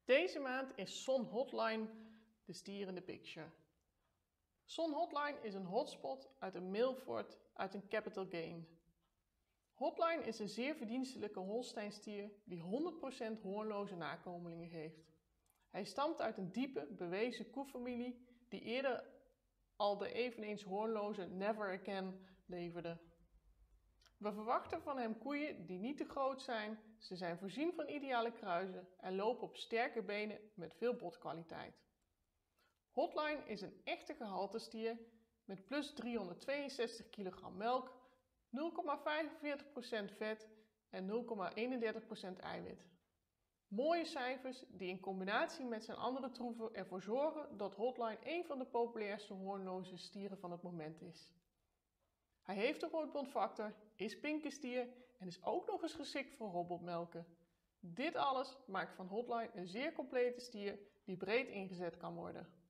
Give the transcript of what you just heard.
Deze maand is Son Hotline de stier in de picture. Son Hotline is een hotspot uit een Milford uit een Capital Gain. Hotline is een zeer verdienstelijke Holsteinstier die 100% hoornloze nakomelingen geeft. Hij stamt uit een diepe, bewezen koefamilie die eerder al de eveneens hoornloze Never Again leverde. We verwachten van hem koeien die niet te groot zijn, ze zijn voorzien van ideale kruizen en lopen op sterke benen met veel botkwaliteit. Hotline is een echte gehaltestier met plus 362 kg melk, 0,45% vet en 0,31% eiwit. Mooie cijfers die in combinatie met zijn andere troeven ervoor zorgen dat Hotline een van de populairste hoornloze stieren van het moment is. Hij heeft een roodbontfactor, is pinkestier en is ook nog eens geschikt voor robotmelken. Dit alles maakt van Hotline een zeer complete stier die breed ingezet kan worden.